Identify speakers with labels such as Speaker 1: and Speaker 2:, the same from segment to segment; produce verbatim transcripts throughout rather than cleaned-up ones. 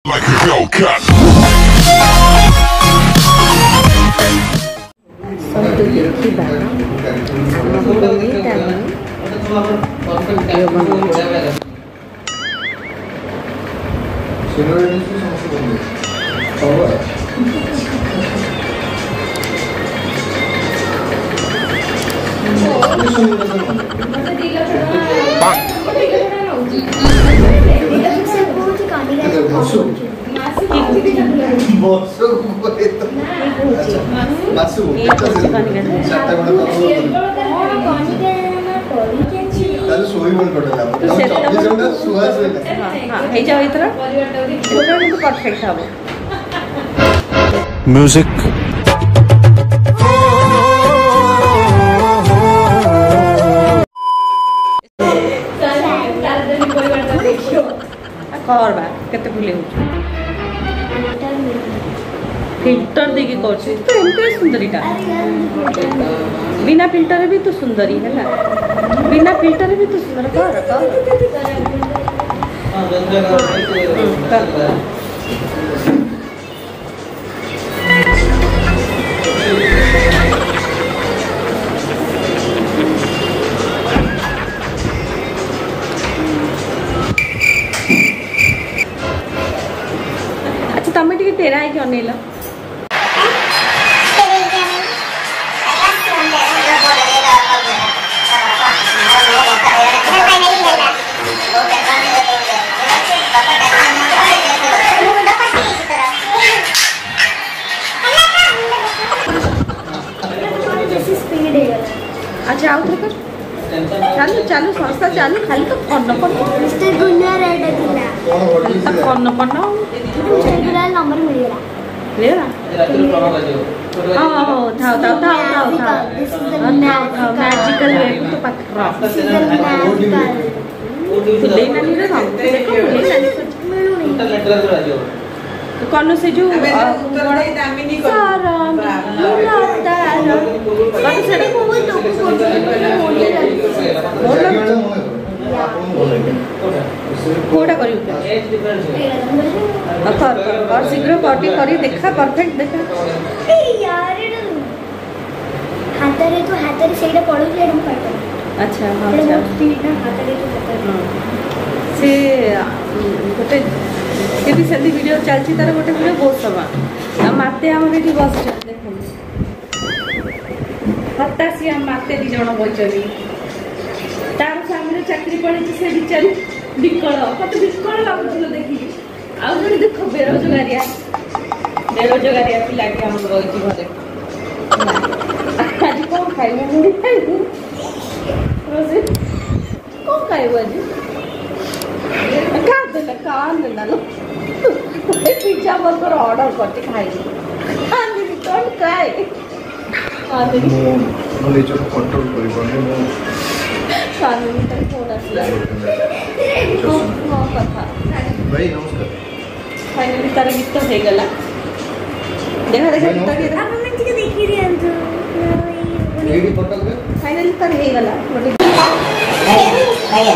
Speaker 1: Like a Hellcat.
Speaker 2: Sampai di bawah, aku beli tamu. Dia mana?
Speaker 3: Music.
Speaker 2: कर बा केते भूले फिल्टर देके करछि तो एमते सुंदरीटा बिना फिल्टर भी तो सुंदरी है ना बिना फिल्टर भी तो सुंदर कर कर अच्छा तमे टिके तेरा है कि अनेला अच्छा आओ तो कर चालू चालू संस्था चालू खाली तो फोन नंबर
Speaker 4: मिस्टर गुन्ना रेड दिला
Speaker 2: खाली तो फोन नंबर ना
Speaker 4: गुन्ना नंबर मिलेला
Speaker 2: लेला हां हां थाओ थाओ थाओ थाओ थाओ अन्य मैजिकल है तो पत्रा तो लेना नहीं रे हम देखो लेना नहीं तो कौन से जो बड़ा दामिनी को सारा मुलाता कौन से को वो तो कोडा करी कर और शीघ्र कॉपी करी देखा परफेक्ट देखा
Speaker 4: ए यार हातरे तो हातरे सेटा पडुले हम पाइता
Speaker 2: अच्छा हां अच्छा
Speaker 4: ना हातरे तो हातरे
Speaker 2: से गोटे से भी सेंदी वीडियो चलची तार गोटे वीडियो बहुत समा माते हमर एठी बस देखो हतासी हम माते दी जण बचली तार सामने चाकरी पड़ी से बिचारी बिकल कत बिकल लागुलो देखि आ जण देखो बेरोजगारिया बेरोजगारिया पिला के हम रही घरे आज कौन खाइबो मुड़ी खाइबो रोजे कौन खाइबो आज का देला कान देला लो पिज्जा बर्गर ऑर्डर करते खाइबो आनी कौन खाए आनी
Speaker 5: मो ले जो कंट्रोल करी बने मो
Speaker 2: कानूनी तक फोन आसला हां कथा
Speaker 5: भाई नमस्कार
Speaker 2: फाइनली तार गीत हो गला देखा देखा गीत के
Speaker 4: आप मैं ठीक देखि रे अंत
Speaker 5: एडी पटल के
Speaker 2: फाइनली तार हो गला मोटे
Speaker 4: भैया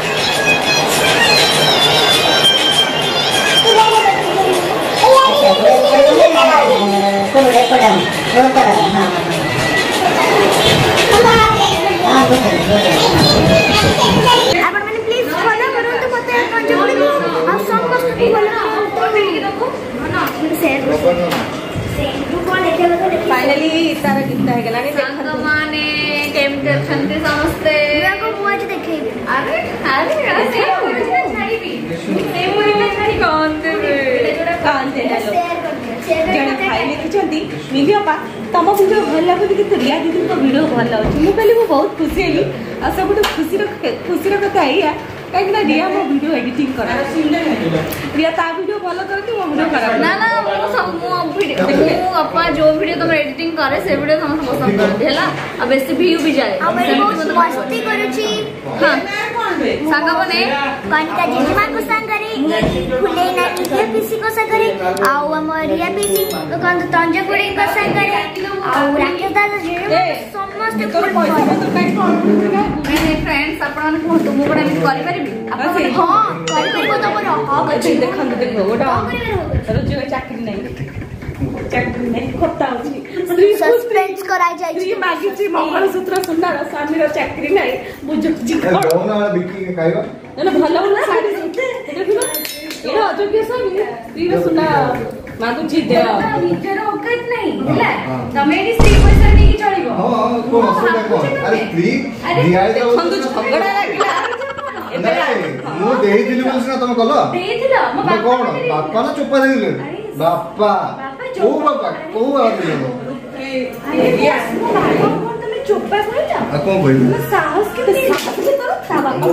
Speaker 4: आप मैंने प्लीज फॉलो करो तो पता है कौन जो बोले आप सब मस्त फॉलो तो मेरे देखो ना शेयर ग्रुप कौन है क्या बता
Speaker 2: फाइनली तार गीत हो गला नहीं
Speaker 6: संग माने केमते अछंती समस्ते
Speaker 4: को बुआज देखेबे
Speaker 6: अरे अरे अरे छाड़ी भी से मुरी में छाड़ी कौन दे
Speaker 2: कान दे डालो
Speaker 4: शेयर कर दिया शेयर
Speaker 2: जण खाइले कि चंदी मीडियो पा तम वीडियो भल लागो कि रिया दीदी को वीडियो भल लागो मु पहले मु बहुत खुशी हेली आ सब खुशी रो खुशी रो कथा आइया काहे ना रिया मो वीडियो एडिटिंग करा रिया ता वीडियो भल करती मो वीडियो खराब
Speaker 6: ना ना मो सब मो वीडियो देखो अपा जो वीडियो तुम एडिटिंग करे से वीडियो हम पसंद करते हला अब बेसी व्यू भी जाए
Speaker 4: अब बहुत मस्ती करूची
Speaker 6: हां संग बने
Speaker 4: कनिका जेमा को संग करे फुले ना के पिसी को संगरे आउ हम रिया पिसी कौन तंजा कुड़ी को संगरे आउ राकेश दादा जे समस्त
Speaker 2: तोर पैसा तो काई कोन
Speaker 6: मैंने फ्रेंड्स अपन को तुम को एमित करि परिबी
Speaker 4: हां करि परिबो त मोर हक अछि
Speaker 2: देखन देखो गोटा रोज चाकरी नहीं चाकरी नहीं खोता होची
Speaker 4: सस्पेंस कराई जाय
Speaker 2: श्री मागी जी मंगलसूत्र सुंदर स्वामी रो चाकरी नहीं बुझ जी
Speaker 5: गौना वाला बिक्री खाइबा
Speaker 2: ना भलो ना साड़ी सुते देखिलो एरा अजोग्य स्वामी श्री रो सुना मागु जी दे
Speaker 6: निजर औकात नहीं ହେଲା तमे एडी स्त्री पैसा नेकी चलिबो
Speaker 5: हां कोन असुविधा कोन अरे स्त्री दियाई तो
Speaker 2: खंदु झगड़ा लागला
Speaker 5: मु देई दिली बोलस ना तुम कलो
Speaker 6: देई दिलो मो
Speaker 5: बापा कोन बापा ना चुप्पा देई दिले बापा ओ बापा को आ दिले
Speaker 2: एरिया मो बापा कोन तमे चुप्पा कहला
Speaker 5: आ कोन कहली
Speaker 2: साहस के साहस के तोर ता बापा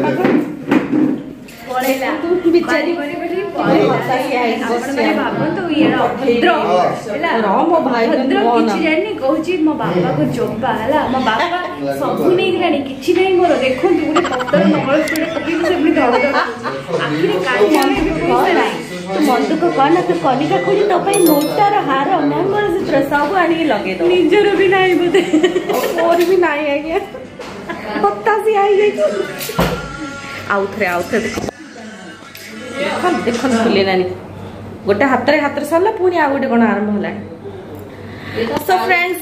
Speaker 2: पळेला तू बिचारी
Speaker 6: बड़ी बड़ी
Speaker 2: पळेला
Speaker 6: आपण माने बाबा तो ये भद्र ହେଲା
Speaker 2: राम भाई
Speaker 6: भद्र किछि जानि कहूची मो बाबा को जोबा हला मो बाबा सबु नै गलानी किछि नै मोर देखो तू गुटे पत्तर मंगल सुरे पकी से अपनी दड़ दड़ आखिर काई में भी पैसा नै तू मंदु को कहना तो कनिका खुली तो पई मोटर हार मंगल सूत्र सब आनी लगे दो निजर भी नै बोते और भी नै आज्ञा पत्ता से आई गई आउथरे आउथरे देखो देखो खुले नानी गोटे हाथ रे हाथ रे सरला पुनी आ गोटे कोन आरंभ होला सो फ्रेंड्स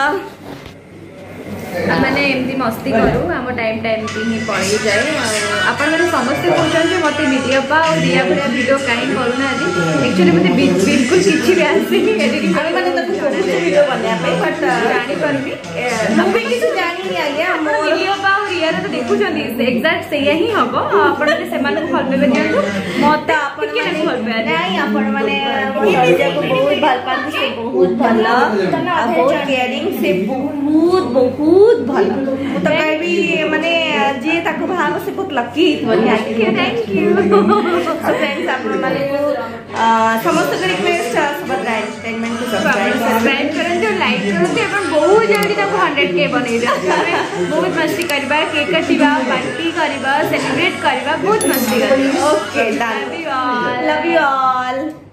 Speaker 6: माने एमती मस्ती करू हम टाइम टाइम की ही पळी जाए आपण माने समस्त कहउछन जे मते वीडियो पा और दिया भरे वीडियो काई करू ना जी एक्चुअली मते बिल्कुल किछि भी आसी एडिटिंग हम माने तक वीडियो बनिया पे बट जानि परबी हम भी किछु जानि आगे हम वीडियो पा और यार तो देखुछन एग्जैक्ट से यही हबो आपण माने सेमान को फॉलो पे दियंतु मते आपण माने फॉलो पे नहीं आपण माने भैया को बहुत भल पान से बहुत भला बहुत केयरिंग से बहुत बहुत बहुत भला मु तो कहबी माने जे ताको भाव से बहुत लकी बनिया thank you thank you friends आप माने समस्त के रिक्वेस्ट सब एंटरटेनमेंट को सब्सक्राइब करन जो लाइक करन जे अपन बहुत जल्दी ताको हंड्रेड के बनै दे बहुत मस्ती करबा केक काटिबा पार्टी करबा सेलिब्रेट करबा बहुत मस्ती करबा okay done love you all love you all